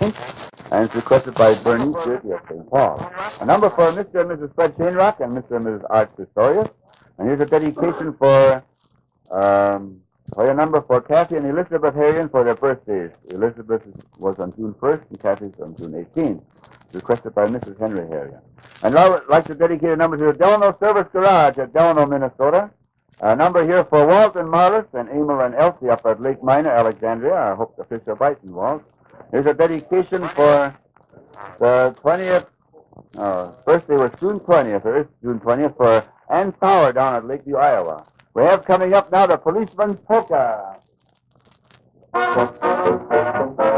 and it's requested by Bernice Dirty of St. Paul. A number for Mr. and Mrs. Fred Shainrock and Mr. and Mrs. Art Pistorius. And here's a dedication for your number for Kathy and Elizabeth Harian for their birthdays. Elizabeth was on June 1st and Kathy's on June 18th. Requested by Mrs. Henry Harian. And I would like to dedicate a number to the Delano Service Garage at Delano, Minnesota. A number here for Walt and Marlis and Emil and Elsie up at Lake Minor, Alexandria. I hope the fish are biting, Walt. Here's a dedication for the 20th, birthday was June 20th, or is June 20th, for Ann Power down at Lakeview, Iowa. We have coming up now the Policeman's Polka.